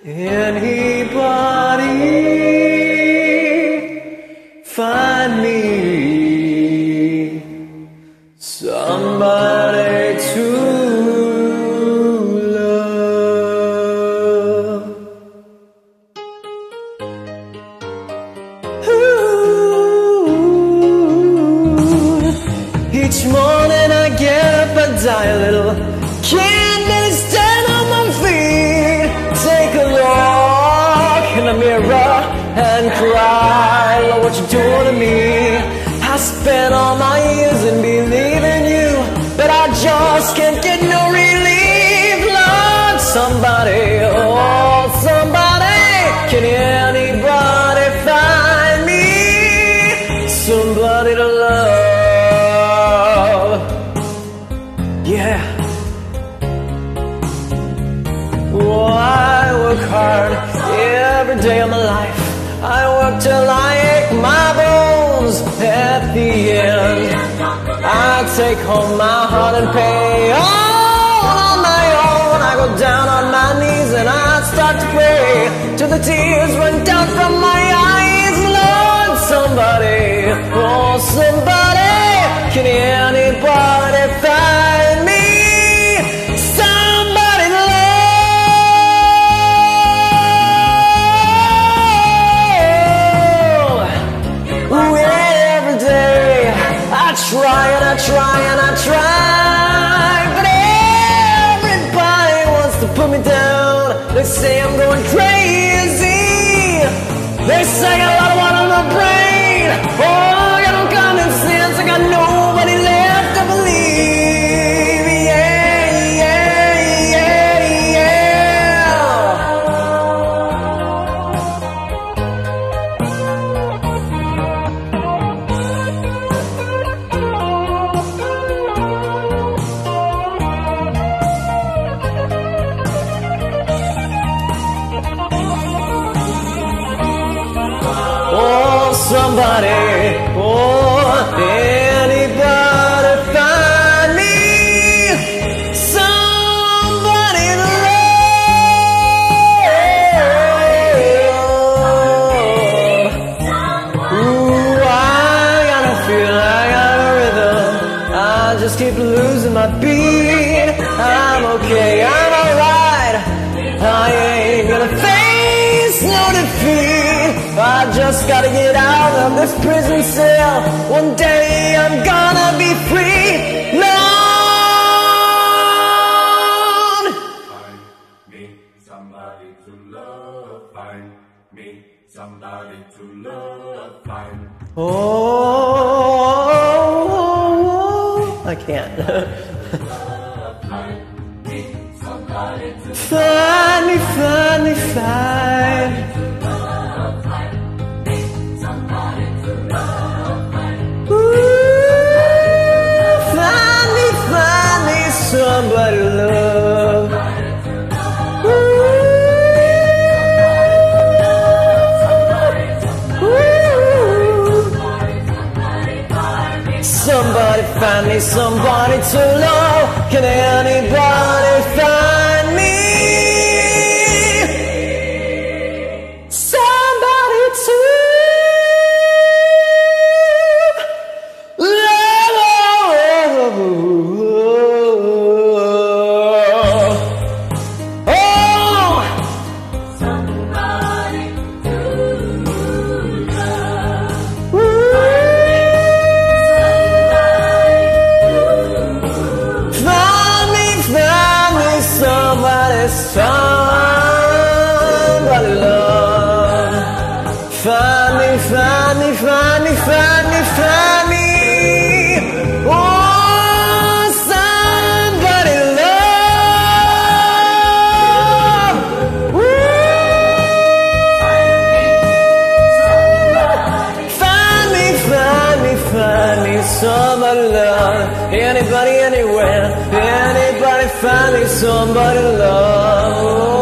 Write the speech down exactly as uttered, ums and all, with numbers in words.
Anybody find me somebody to love? Ooh. Each morning I get up and die a little. Can't really stand on my feet. Take a look in the mirror and cry. Lord, what you doing to me? I spent all my years in believing you, but I just can't get no relief. Lord, somebody, oh somebody, can anybody find me somebody to love? Yeah. Oh, I work hard every day of my life. I work till I ache my bones. At the end, I take home my heart and pay all on my own. I go down on my knees and I start to pray till the tears run down from my eyes. Lord, somebody, oh somebody, can anybody find me somebody to love? Ooh, every day I try and I try and I try, but everybody wants to put me down. They say I'm going crazy. They say I got a lot of water on my brain. Oh, I got no common sense. I got nobody left to believe. Yeah, yeah, yeah, yeah. Oh, somebody, oh, anybody find me somebody to love. Ooh, I got a feel, I got a rhythm. I just keep losing my beat. I'm okay, I'm alright. I ain't gonna face no defeat. I just gotta get out of this prison cell. One day I'm gonna be free. Lord, find me somebody to love. Find me somebody to love. Find oh, I can't. find me somebody to Find me, find me, find. Somebody to love. Ooh. Ooh. Somebody find me somebody to love. Can anybody find me somebody to somebody love. Find me, find me, find me, find me, find me. Oh, somebody love. Woo. Find me, find me, find me, somebody love. Anybody, anywhere, anybody find me somebody love.